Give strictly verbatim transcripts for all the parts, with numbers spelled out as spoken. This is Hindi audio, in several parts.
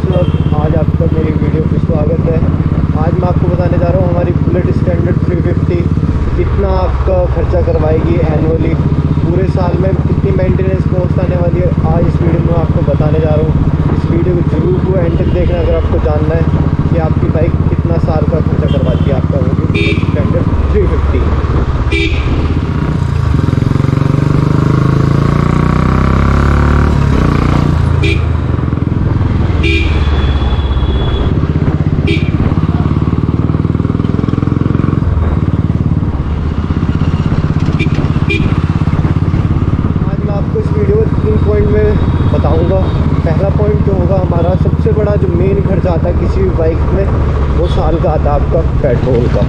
दोस्तों, आज आपका मेरी वीडियो पे स्वागत है। आज मैं आपको बताने जा रहा हूँ हमारी बुलेट स्टैंडर्ड थ्री फिफ्टी कितना आपका खर्चा करवाएगी एनुअली, पूरे साल में कितनी मेंटेनेंस कॉस्ट आने वाली है। आज इस वीडियो में आपको बताने जा रहा हूँ। इस वीडियो को जरूर को एंड तक देखना अगर आपको जानना है कि आपकी बाइक कितना साल का खर्चा करवाती है आपका Bullet standard three fifty. Point में बताऊंगा। पहला पॉइंट जो होगा हमारा सबसे बड़ा जो मेन खर्चा आता है किसी भी बाइक में, वो साल का आता है आपका पेट्रोल का।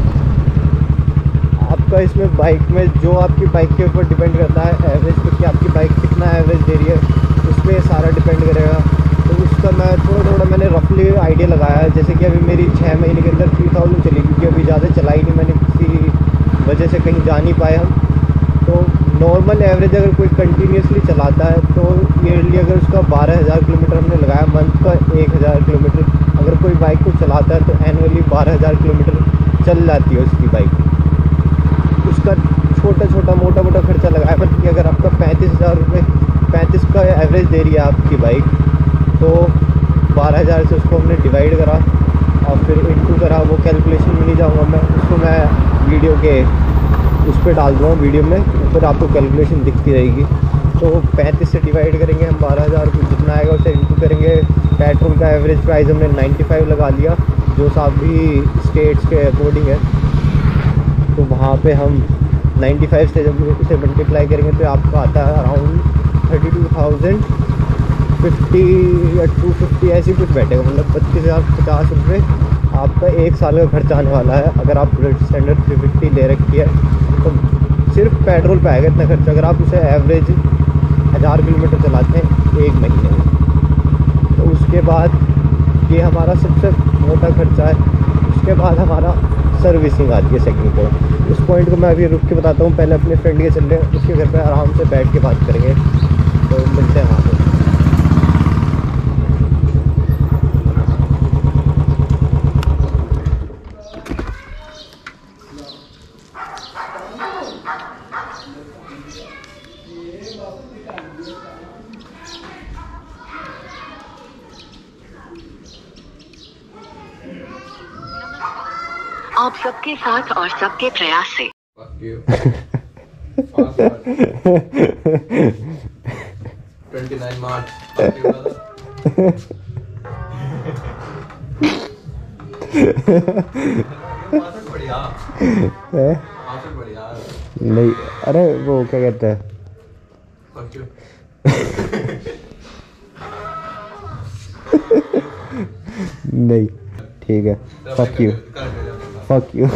आपका इसमें बाइक में जो आपकी बाइक के ऊपर डिपेंड करता है एवरेज पे कि आपकी बाइक कितना एवरेज दे रही है, उस पर सारा डिपेंड करेगा। तो उसका मैं थोड़ा थोड़ा मैंने रफली आइडिया लगाया है। जैसे कि अभी मेरी छः महीने के अंदर थ्री थाउजेंड चली, क्योंकि अभी ज़्यादा चलाई नहीं मैंने, किसी वजह से कहीं जा नहीं पाए हम। तो नॉर्मल एवरेज अगर कोई कंटिन्यूसली चलाता है तो ईयरली अगर उसका बारह हज़ार किलोमीटर हमने लगाया, मंथ का एक हज़ार किलोमीटर अगर कोई बाइक को चलाता है तो एनुअली बारह हज़ार किलोमीटर चल जाती है उसकी बाइक। उसका छोटा छोटा मोटा मोटा खर्चा लगाया, बल्कि अगर आपका पैंतीस हज़ार रुपये पैंतीस का एवरेज दे रही है आपकी बाइक, तो बारह हज़ार से उसको हमने डिवाइड करा और फिर इनटू करा। वो कैलकुलेशन में नहीं जाऊँगा मैं, उसको मैं वीडियो के उस पर डाल दूँगा वीडियो में, फिर आपको कैलकुलेशन दिखती रहेगी। तो पैंतीस से डिवाइड करेंगे हम बारह हज़ार को, जितना आएगा उसे इंटू करेंगे। पेट्रोल का एवरेज प्राइस हमने नाइन्टी फाइव लगा लिया, जो साथ भी स्टेट्स के अकॉर्डिंग है। तो वहाँ पे हम नाइन्टी फाइव से जब उसे मल्टीप्लाई करेंगे तो आपका आता है around thirty two thousand fifty या टू फिफ्टी ऐसी कुछ बैठेगा, मतलब पच्चीस हज़ार पचास रुपये आपका एक साल का खर्चा आने वाला है। अगर आप बुलेट स्टैंडर्ड थ्री फिफ्टी ले रखी है तो सिर्फ पेट्रोल पे आएगा इतना खर्चा। अगर आप उसे एवरेज हज़ार किलोमीटर चलाते हैं एक महीने में, तो उसके बाद ये हमारा सबसे मोटा खर्चा है। उसके बाद हमारा सर्विसिंग आती है सेकंड पॉइंट। उस पॉइंट को मैं अभी रुक के बताता हूँ। पहले अपने फ्रेंड के चल रहे हैं, उसके घर पे आराम से बैठ के बात करेंगे। तो मिलते हैं वहाँ पर। आप सबके साथ और सबके प्रयास से उनतीस मार्च बढ़िया बढ़िया नहीं, अरे वो क्या कहते हैं, नहीं ठीक है, फक यू फक यू।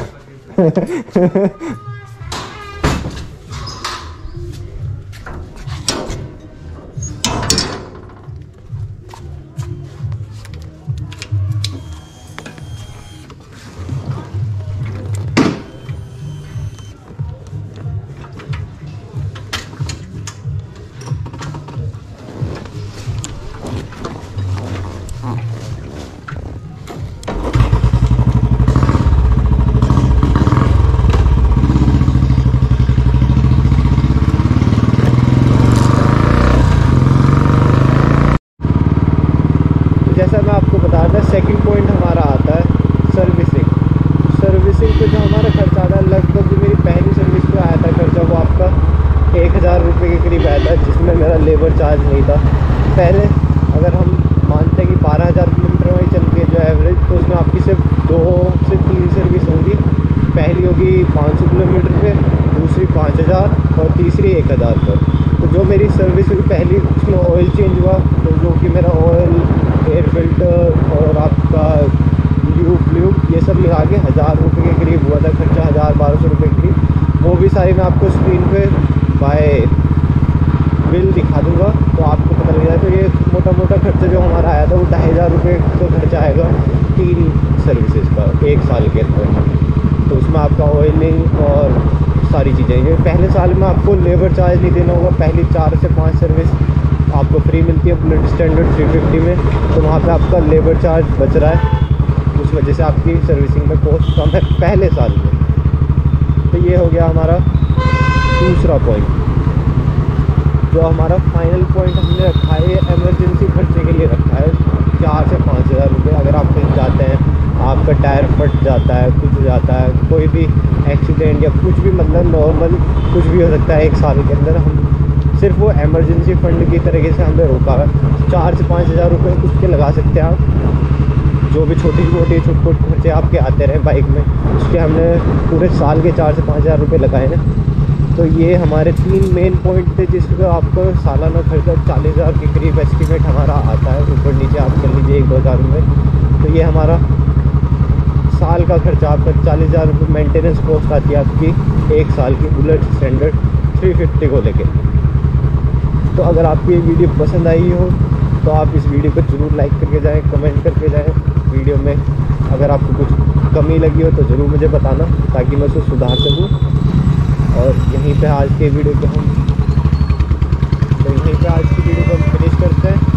जैसा मैं आपको बता रहा था, सेकंड पॉइंट हमारा आता है सर्विसिंग। सर्विसिंग पे जो हमारा खर्चा आता है, लगभग जो मेरी पहली सर्विस पे आया था खर्चा, वो आपका एक हज़ार रुपये के करीब आया था, जिसमें मेरा लेबर चार्ज नहीं था। पहले अगर हम मानते हैं कि बारह हज़ार किलोमीटर वही चल रही है जो एवरेज, तो उसमें आपकी सिर्फ दो से तीन सर्विस होगी। पहली होगी पाँच सौ किलोमीटर पे, दूसरी पाँच हज़ार और तीसरी एक हज़ार पर। तो जो मेरी सर्विस हुई पहली, उसमें ऑयल चेंज हुआ, तो जो कि मेरा ऑयल, एयर फिल्टर और आपका ल्यूब व्यूब ये सब मिला के हज़ार रुपये के करीब हुआ था खर्चा, हज़ार बारह सौ रुपये के करीब। वो भी सारी मैं आपको स्क्रीन पे बाय बिल दिखा दूँगा, तो आपको पता लग जाए। तो ये मोटा मोटा खर्चा जो हमारा आया था वो ढाई हज़ार रुपये का खर्चा आएगा तीन सर्विसेज का एक साल के अंदर। तो उसमें आपका ऑयलिंग और सारी चीज़ें, ये पहले साल में आपको लेबर चार्ज नहीं देना होगा, पहली चार से पाँच सर्विस आपको फ्री मिलती है बुलेट स्टैंडर्ड थ्री फिफ्टी में, तो वहाँ पे आपका लेबर चार्ज बच रहा है, उस वजह से आपकी सर्विसिंग में कॉस्ट कम है पहले साल में। तो ये हो गया हमारा दूसरा पॉइंट। जो हमारा फाइनल पॉइंट हमने रखा है, ये इमरजेंसी खर्चे के लिए रखा है, चार से पाँच हज़ार रुपये। अगर आप कहीं जाते हैं, आपका टायर फट जाता है, कुछ हो जाता है, कोई भी एक्सीडेंट या कुछ भी, मतलब नॉर्मल कुछ भी हो सकता है एक साल के अंदर, हम सिर्फ वो इमरजेंसी फंड की तरीके से हमने रोका है। चार से पाँच हज़ार रुपये उसके लगा सकते हैं आप। जो भी छोटी मोटी छोटे छोटे खर्चे आपके आते रहे बाइक में, उसके हमने पूरे साल के चार से पाँच हज़ार रुपये लगाए हैं। तो ये हमारे तीन मेन पॉइंट थे जिसमें आपको सालाना खर्चा चालीस हज़ार के करीब एस्टिमेट हमारा आता है, ऊपर नीचे आप कर लीजिए एक दो हज़ार में। तो ये हमारा साल का खर्चा आपका चालीस हज़ार रुपये मेंटेनेंस कॉस्ट आती है आपकी एक साल की बुलेट स्टैंडर्ड थ्री फिफ्टी को लेके। तो अगर आपको ये वीडियो पसंद आई हो तो आप इस वीडियो को ज़रूर लाइक करके जाएँ, कमेंट करके जाएँ। वीडियो में अगर आपको कुछ कमी लगी हो तो ज़रूर मुझे बताना, ताकि मैं उसको सुधार सकूँ। और यहीं पे आज के वीडियो को हम तो यहीं पे आज की वीडियो को हम फिनिश करते हैं।